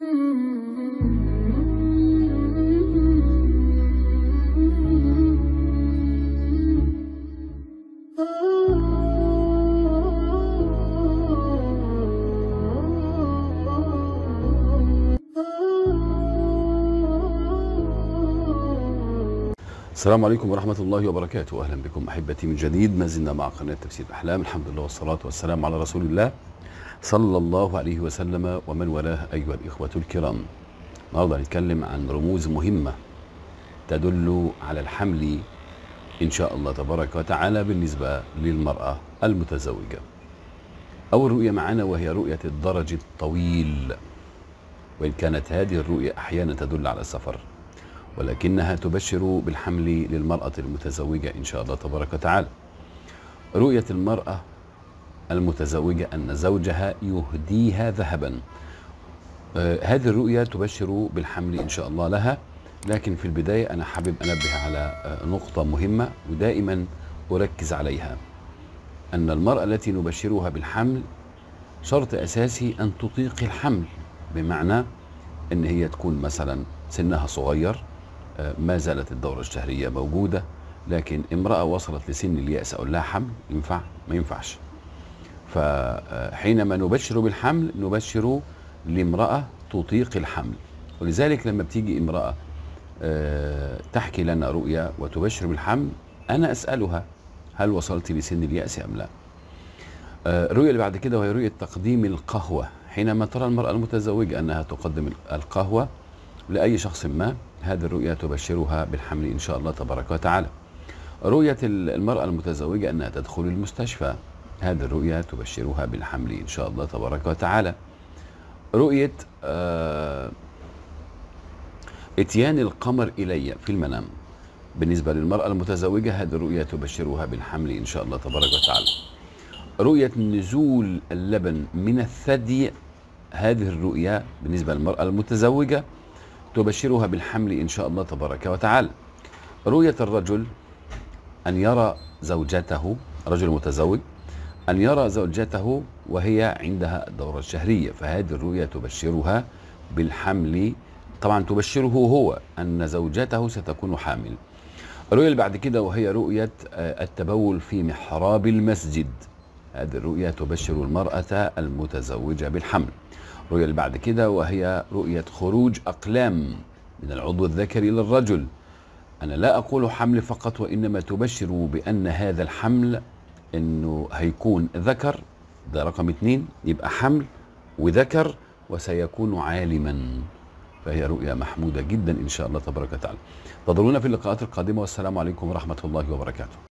السلام عليكم ورحمة الله وبركاته. أهلا بكم أحبتي من جديد. ما زلنا مع قناة تفسير الأحلام. الحمد لله والصلاة والسلام على رسول الله صلى الله عليه وسلم ومن والاه. أيها الإخوة الكرام، النهارده هنتكلم عن رموز مهمة تدل على الحمل إن شاء الله تبارك وتعالى بالنسبة للمرأة المتزوجة. أول رؤية معنا وهي رؤية الدرج الطويل، وإن كانت هذه الرؤية أحيانا تدل على السفر، ولكنها تبشر بالحمل للمرأة المتزوجة إن شاء الله تبارك وتعالى. رؤية المرأة المتزوجة أن زوجها يهديها ذهبا، هذه الرؤية تبشر بالحمل إن شاء الله لها. لكن في البداية أنا حابب أنبه على نقطة مهمة ودائما أركز عليها، أن المرأة التي نبشرها بالحمل شرط أساسي أن تطيق الحمل، بمعنى أن هي تكون مثلا سنها صغير، ما زالت الدورة الشهرية موجودة، لكن امرأة وصلت لسن اليأس أو لا حمل ينفع ما ينفعش. فحينما نبشر بالحمل نبشر لامرأة تطيق الحمل. ولذلك لما بتيجي امرأة تحكي لنا رؤيا وتبشر بالحمل، أنا أسألها هل وصلت لسن اليأس أم لا؟ الرؤية اللي بعد كده وهي رؤية تقديم القهوة. حينما ترى المرأة المتزوجة أنها تقدم القهوة لأي شخص ما، هذه الرؤية تبشرها بالحمل إن شاء الله تبارك وتعالى. رؤية المرأة المتزوجة أنها تدخل المستشفى، هذه الرؤية تبشرها بالحمل إن شاء الله تبارك وتعالى. رؤية اتيان القمر إلي في المنام، بالنسبة للمرأة المتزوجة هذه الرؤية تبشرها بالحمل إن شاء الله تبارك وتعالى. رؤية نزول اللبن من الثدي، هذه الرؤية بالنسبة للمرأة المتزوجة تبشرها بالحمل إن شاء الله تبارك وتعالى. رؤية الرجل أن يرى زوجته، رجل متزوج أن يرى زوجته وهي عندها الدورة الشهرية، فهذه الرؤية تبشرها بالحمل، طبعا تبشره هو أن زوجته ستكون حامل. الرؤية اللي بعد كده وهي رؤية التبول في محراب المسجد، هذه الرؤية تبشر المرأة المتزوجة بالحمل. الرؤية اللي بعد كده وهي رؤية خروج أقلام من العضو الذكري للرجل. أنا لا أقول حمل فقط، وإنما تبشر بأن هذا الحمل إنه هيكون ذكر، ده رقم 2، يبقى حمل وذكر وسيكون عالما، فهي رؤية محمودة جدا إن شاء الله تبارك وتعالى. انتظرونا في اللقاءات القادمة، والسلام عليكم ورحمة الله وبركاته.